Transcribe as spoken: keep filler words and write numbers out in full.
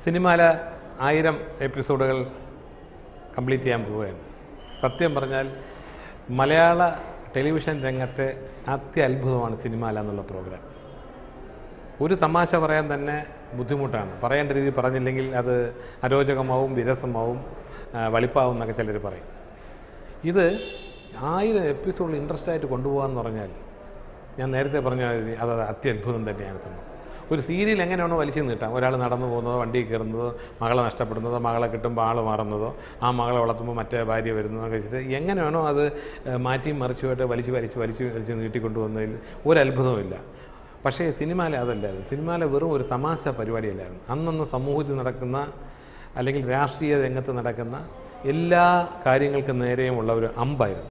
സിനിമാല ആയിരം എപ്പിസോഡുകൾ കംപ്ലീറ്റ് ചെയ്യാൻ പോവുകയാണ്. സത്യം പറഞ്ഞാൽ മലയാള ടെലിവിഷൻ രംഗത്തെ അത്യത്ഭുതമാണ് സിനിമാല എന്നുള്ള പ്രോഗ്രാം. ഒരു തമാശ പറയാൻ തന്നെ ബുദ്ധിമുട്ടാണ്. പറയേണ്ട രീതി പറഞ്ഞില്ലെങ്കിൽ അത് അരോചകമാവും, വിരസമാവും, വളിപ്പാവും എന്നൊക്കെ ചിലർ പറയും. ഇത് ആയിരം എപ്പിസോഡിൽ ഇൻട്രസ്റ്റ് ആയിട്ട് കൊണ്ടുപോകാമെന്ന് പറഞ്ഞാൽ ഞാൻ നേരത്തെ പറഞ്ഞ അത് അത്യത്ഭുതം തന്നെയാണ്. സംഭവം ഒരു സീരിയൽ എങ്ങനെയാണോ വലിച്ചു നീട്ടാം. ഒരാൾ നടന്നു പോകുന്നതോ, വണ്ടിയിൽ കയറുന്നതോ, മകളെ നഷ്ടപ്പെടുന്നതോ, മകളെ കിട്ടുമ്പോൾ ആൾ മാറുന്നതോ, ആ മകളെ വളർത്തുമ്പോൾ മറ്റേ ഭാര്യ വരുന്നതൊക്കെ വെച്ചിട്ട് എങ്ങനെയാണോ അത് മാറ്റിയും മറിച്ചുമായിട്ട് വലിച്ചു വലിച്ച് വലിച്ചു വലിച്ച് നീട്ടിക്കൊണ്ടുവന്നതിൽ ഒരത്ഭുതമില്ല. പക്ഷേ സിനിമാല അതല്ലായിരുന്നു. സിനിമാല വെറും ഒരു തമാശ പരിപാടിയല്ലായിരുന്നു. അന്നന്ന് സമൂഹത്തിൽ നടക്കുന്ന അല്ലെങ്കിൽ രാഷ്ട്രീയ രംഗത്ത് നടക്കുന്ന എല്ലാ കാര്യങ്ങൾക്കും നേരെയുമുള്ള ഒരു അമ്പായിരുന്നു.